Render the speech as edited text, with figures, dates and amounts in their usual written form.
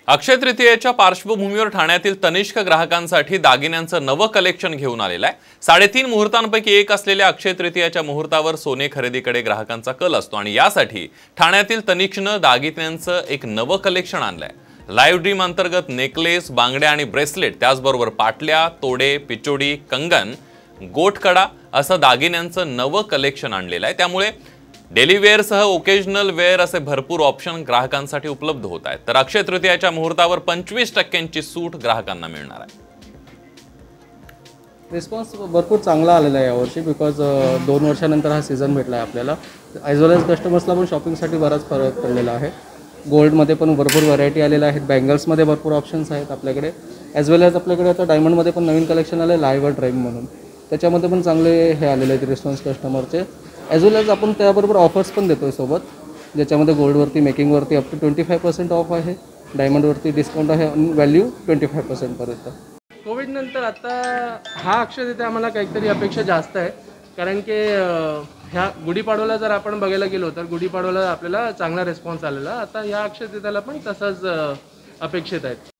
अक्षय तृतीयेच्या पार्श्वभूमीवर ठाण्यातील तनिष्क ग्राहकांसाठी दागिन्यांचं नवं कलेक्शन घेऊन आलेलं आहे। 3.5 मुहूर्तांपैकी एक असलेल्या अक्षय तृतीयेच्या मुहूर्तावर सोने खरेदीकडे ग्राहकांचा कल असतो आणि यासाठी ठाण्यातील तनिष्कनं दागिन्यांचं एक नवं कलेक्शन आणलंय। लाईव्ह ड्रीम अंतर्गत नेकलेस, बांगड्या आणि ब्रेसलेट, त्याचबरोबर पाटल्या, तोडे, पिचोडी, कंगन, गोटकडा असं दागिन्यांचं नवं कलेक्शन आणलेलं आहे। त्यामुळे डेली वेअरसह ओकेजनल वेअर असे भरपूर ऑप्शन ग्राहकांसाठी उपलब्ध होत आहेत। तर अक्षय तृतीयेच्या मुहूर्तावर 25% सूट ग्राहकांना मिळणार आहे। रिस्पॉन्स भरपूर चांगला आलेला आहे यावर्षी, बिकॉज 2 वर्षानंतर हा सीझन भेटला आहे आपल्याला। ॲज वेल एज कस्टमर्सला पण शॉपिंगसाठी बराच फरक पडलेला आहे। गोल्डमध्ये पण भरपूर व्हरायटी आलेल्या आहेत, बँगल्समध्ये भरपूर ऑप्शन्स आहेत आपल्याकडे। ॲज वेल एज आपल्याकडे आता डायमंडमध्ये पण नवीन कलेक्शन आलं आहे, लाईव्ह ड्रीम म्हणून, त्याच्यामध्ये पण चांगले हे आलेले आहेत रिस्पॉन्स कस्टमरचे। ॲज वेल एज आपण त्याबरोबर ऑफर्स पण देतो आहे सोबत, ज्याच्यामध्ये गोल्डवरती मेकिंगवरती अप टू 25% ऑफ आहे, डायमंडवरती डिस्काउंट आहे आणि व्हॅल्यू 25% पर्यंत। कोविडनंतर आता हा अक्षय तृतीया आम्हाला काहीतरी अपेक्षा जास्त आहे, कारण की ह्या गुढीपाडव्याला जर आपण बघायला गेलो तर गुढीपाडव्याला आपल्याला चांगला रिस्पॉन्स आलेला, आता ह्या अक्षय तृतीयाला पण तसंच अपेक्षित आहे।